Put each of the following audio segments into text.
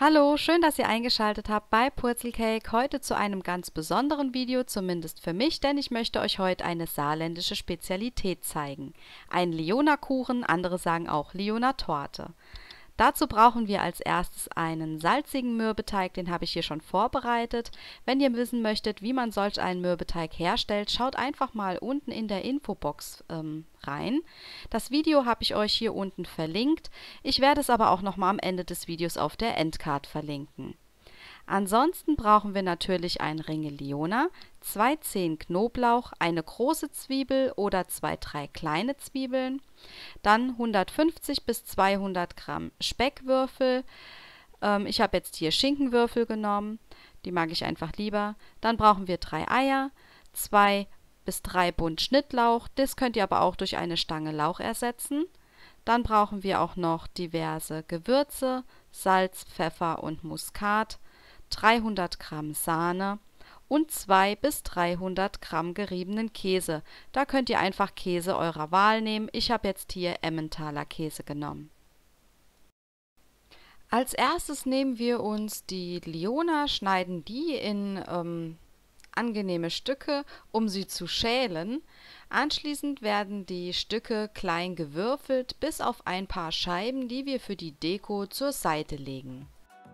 Hallo, schön, dass ihr eingeschaltet habt bei Purzelcake. Heute zu einem ganz besonderen Video, zumindest für mich, denn ich möchte euch heute eine saarländische Spezialität zeigen. Ein Lyoner-Kuchen, andere sagen auch Lyoner-Torte. Dazu brauchen wir als erstes einen salzigen Mürbeteig, den habe ich hier schon vorbereitet. Wenn ihr wissen möchtet, wie man solch einen Mürbeteig herstellt, schaut einfach mal unten in der Infobox rein. Das Video habe ich euch hier unten verlinkt. Ich werde es aber auch nochmal am Ende des Videos auf der Endcard verlinken. Ansonsten brauchen wir natürlich einen Ringel Lyoner, 2 Zehen Knoblauch, eine große Zwiebel oder 2-3 kleine Zwiebeln, dann 150 bis 200 Gramm Speckwürfel. Ich habe jetzt hier Schinkenwürfel genommen, die mag ich einfach lieber. Dann brauchen wir 3 Eier, 2 bis 3 Bund Schnittlauch, das könnt ihr aber auch durch eine Stange Lauch ersetzen. Dann brauchen wir auch noch diverse Gewürze, Salz, Pfeffer und Muskat, 300 Gramm Sahne und 200 bis 300 Gramm geriebenen Käse. Da könnt ihr einfach Käse eurer Wahl nehmen. Ich habe jetzt hier Emmentaler Käse genommen. Als erstes nehmen wir uns die Lyoner, schneiden die in angenehme Stücke, um sie zu schälen. Anschließend werden die Stücke klein gewürfelt, bis auf ein paar Scheiben, die wir für die Deko zur Seite legen.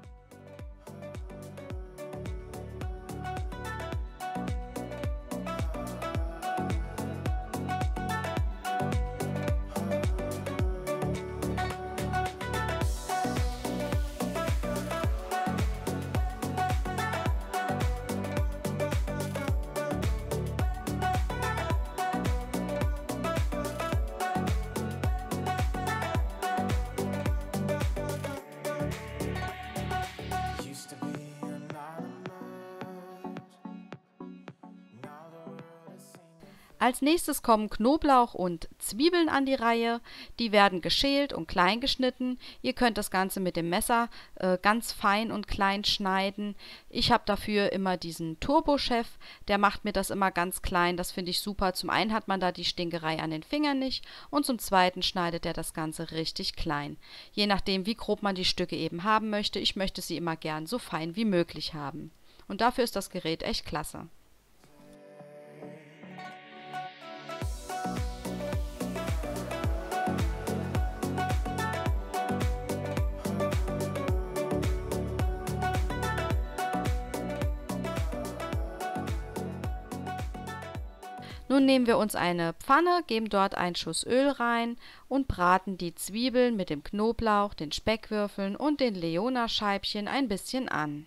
Als nächstes kommen Knoblauch und Zwiebeln an die Reihe. Die werden geschält und klein geschnitten. Ihr könnt das Ganze mit dem Messer ganz fein und klein schneiden. Ich habe dafür immer diesen Turbo-Chef, der macht mir das immer ganz klein. Das finde ich super. Zum einen hat man da die Stinkerei an den Fingern nicht und zum zweiten schneidet er das Ganze richtig klein. Je nachdem, wie grob man die Stücke eben haben möchte. Ich möchte sie immer gern so fein wie möglich haben. Und dafür ist das Gerät echt klasse. Nun nehmen wir uns eine Pfanne, geben dort einen Schuss Öl rein und braten die Zwiebeln mit dem Knoblauch, den Speckwürfeln und den Lyoner-Scheibchen ein bisschen an.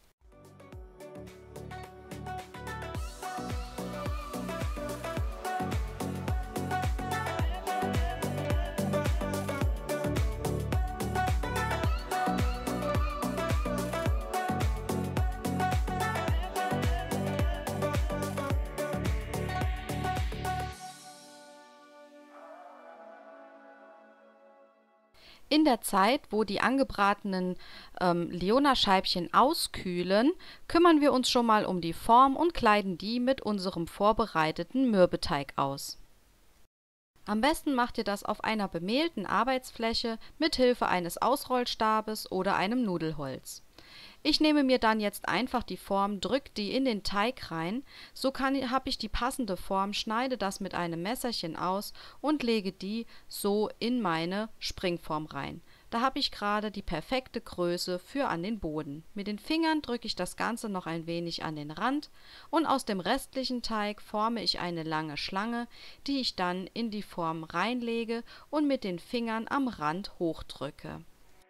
In der Zeit, wo die angebratenen Lyoner-Scheibchen auskühlen, kümmern wir uns schon mal um die Form und kleiden die mit unserem vorbereiteten Mürbeteig aus. Am besten macht ihr das auf einer bemehlten Arbeitsfläche mit Hilfe eines Ausrollstabes oder einem Nudelholz. Ich nehme mir dann jetzt einfach die Form, drücke die in den Teig rein, so habe ich die passende Form, schneide das mit einem Messerchen aus und lege die so in meine Springform rein. Da habe ich gerade die perfekte Größe für an den Boden. Mit den Fingern drücke ich das Ganze noch ein wenig an den Rand und aus dem restlichen Teig forme ich eine lange Schlange, die ich dann in die Form reinlege und mit den Fingern am Rand hochdrücke.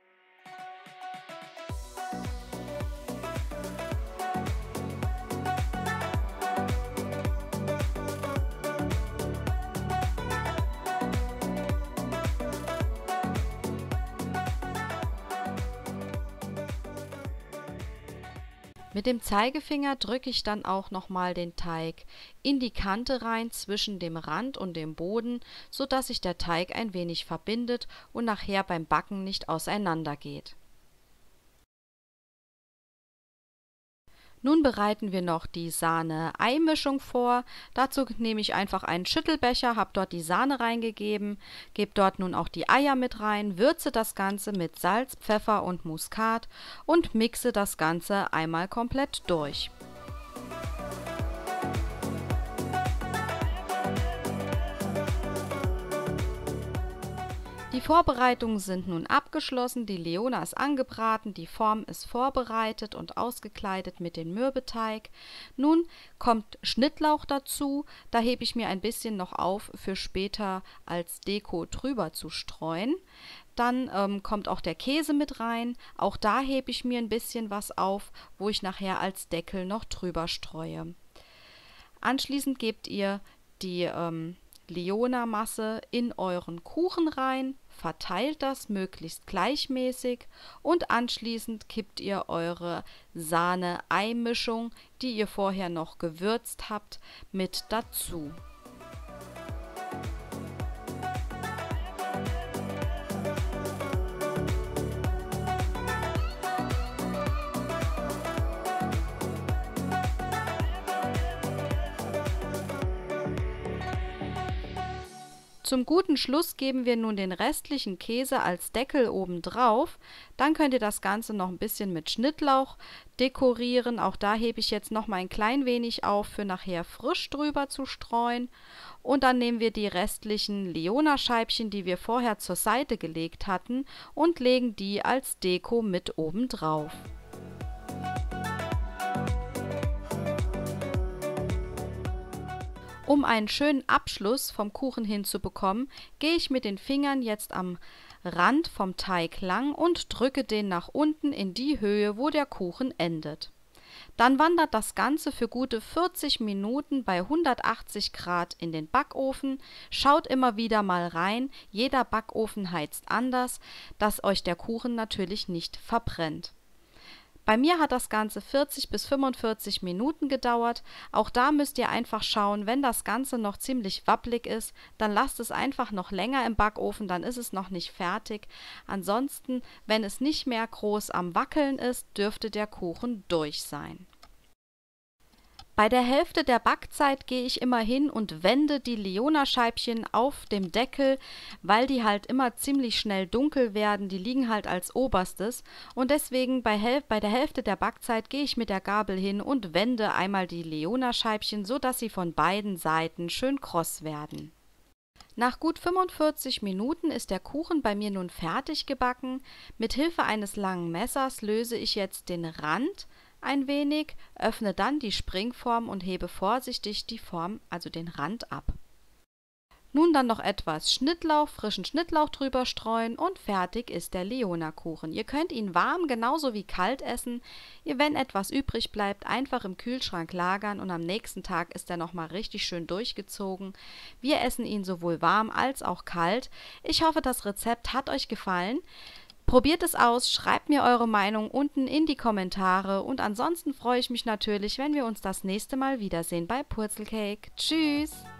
Mit dem Zeigefinger drücke ich dann auch nochmal den Teig in die Kante rein zwischen dem Rand und dem Boden, so dass sich der Teig ein wenig verbindet und nachher beim Backen nicht auseinander geht. Nun bereiten wir noch die Sahne-Ei-Mischung vor. Dazu nehme ich einfach einen Schüttelbecher, habe dort die Sahne reingegeben, gebe dort nun auch die Eier mit rein, würze das Ganze mit Salz, Pfeffer und Muskat und mixe das Ganze einmal komplett durch. Die Vorbereitungen sind nun abgeschlossen, die Leona ist angebraten, die Form ist vorbereitet und ausgekleidet mit dem Mürbeteig. Nun kommt Schnittlauch dazu, da hebe ich mir ein bisschen noch auf, für später als Deko drüber zu streuen. Dann kommt auch der Käse mit rein, auch da hebe ich mir ein bisschen was auf, wo ich nachher als Deckel noch drüber streue. Anschließend gebt ihr die Leona-Masse in euren Kuchen rein, verteilt das möglichst gleichmäßig und anschließend kippt ihr eure Sahne-Ei-Mischung, die ihr vorher noch gewürzt habt, mit dazu. Zum guten Schluss geben wir nun den restlichen Käse als Deckel oben drauf. Dann könnt ihr das Ganze noch ein bisschen mit Schnittlauch dekorieren. Auch da hebe ich jetzt noch mal ein klein wenig auf, für nachher frisch drüber zu streuen. Und dann nehmen wir die restlichen Leona-Scheibchen, die wir vorher zur Seite gelegt hatten, und legen die als Deko mit oben drauf. Um einen schönen Abschluss vom Kuchen hinzubekommen, gehe ich mit den Fingern jetzt am Rand vom Teig lang und drücke den nach unten in die Höhe, wo der Kuchen endet. Dann wandert das Ganze für gute 40 Minuten bei 180 Grad in den Backofen. Schaut immer wieder mal rein, jeder Backofen heizt anders, dass euch der Kuchen natürlich nicht verbrennt. Bei mir hat das Ganze 40 bis 45 Minuten gedauert. Auch da müsst ihr einfach schauen, wenn das Ganze noch ziemlich wabbelig ist, dann lasst es einfach noch länger im Backofen, dann ist es noch nicht fertig. Ansonsten, wenn es nicht mehr groß am Wackeln ist, dürfte der Kuchen durch sein. Bei der Hälfte der Backzeit gehe ich immer hin und wende die Leona-Scheibchen auf dem Deckel, weil die halt immer ziemlich schnell dunkel werden, die liegen halt als oberstes und deswegen bei der Hälfte der Backzeit gehe ich mit der Gabel hin und wende einmal die Leona-Scheibchen, sodass sie von beiden Seiten schön kross werden. Nach gut 45 Minuten ist der Kuchen bei mir nun fertig gebacken. Mit Hilfe eines langen Messers löse ich jetzt den Rand ein wenig, öffne dann die Springform und hebe vorsichtig die Form, also den Rand, ab. Nun dann noch etwas Schnittlauch, frischen Schnittlauch drüber streuen und fertig ist der Leona-Kuchen. Ihr könnt ihn warm genauso wie kalt essen. Wenn etwas übrig bleibt, einfach im Kühlschrank lagern und am nächsten Tag ist er nochmal richtig schön durchgezogen. Wir essen ihn sowohl warm als auch kalt. Ich hoffe, das Rezept hat euch gefallen. Probiert es aus, schreibt mir eure Meinung unten in die Kommentare und ansonsten freue ich mich natürlich, wenn wir uns das nächste Mal wiedersehen bei Purzelcake. Tschüss!